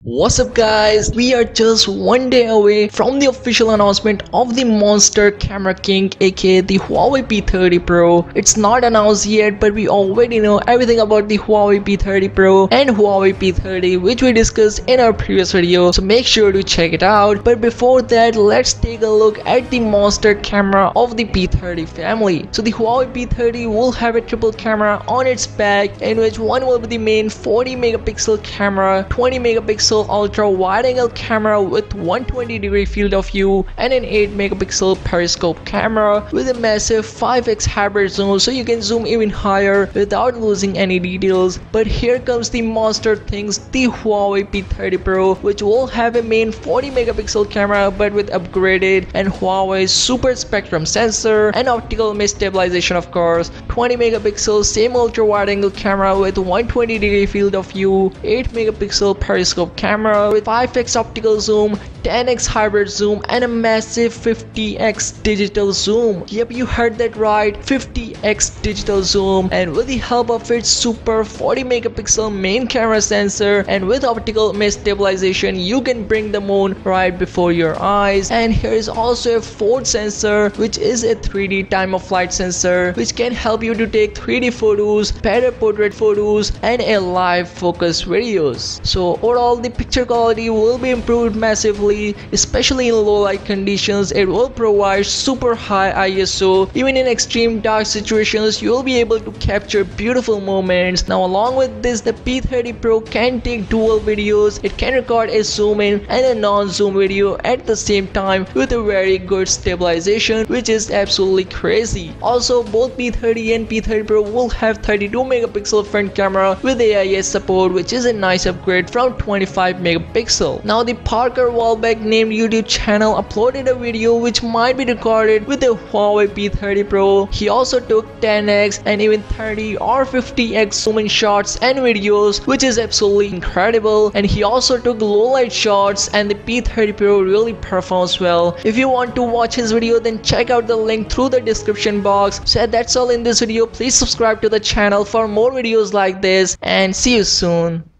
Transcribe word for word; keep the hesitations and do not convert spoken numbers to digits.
What's up guys, we are just one day away from the official announcement of the Monster Camera King aka the Huawei P thirty Pro. It's not announced yet, but we already know everything about the Huawei P thirty Pro and Huawei P thirty, which we discussed in our previous video, so make sure to check it out. But before that, let's take a look at the monster camera of the P thirty family. So the Huawei P thirty will have a triple camera on its back, in which one will be the main forty megapixel camera, twenty megapixel ultra wide angle camera with one hundred twenty degree field of view, and an eight megapixel periscope camera with a massive five x hybrid zoom, so you can zoom even higher without losing any details. But here comes the monster things, the Huawei P thirty Pro, which will have a main forty megapixel camera but with upgraded and Huawei's super spectrum sensor and optical image stabilization, of course, twenty megapixel same ultra wide angle camera with one hundred twenty degree field of view, eight megapixel periscope camera with five x optical zoom, ten x hybrid zoom, and a massive fifty x digital zoom. Yep, you heard that right, fifty x digital zoom, and with the help of its super forty megapixel main camera sensor and with optical image stabilization, you can bring the moon right before your eyes. And here is also a fourth sensor, which is a three D time of flight sensor, which can help you to take three D photos, better portrait photos, and a live focus videos. So overall, the picture quality will be improved massively, especially in low light conditions. It will provide super high I S O. Even in extreme dark situations, you will be able to capture beautiful moments. Now along with this, the P thirty Pro can take dual videos. It can record a zoom in and a non-zoom video at the same time with a very good stabilization, which is absolutely crazy. Also, both P thirty and P thirty Pro will have thirty-two megapixel front camera with A I S support, which is a nice upgrade from twenty-five megapixel. Now the Parker Wallbeck named YouTube channel uploaded a video which might be recorded with the Huawei P thirty Pro. He also took ten x and even thirty or fifty x zoom in shots and videos, which is absolutely incredible. And he also took low light shots, and the P thirty Pro really performs well. If you want to watch his video, then check out the link through the description box. So that's all in this video. Please subscribe to the channel for more videos like this, and see you soon.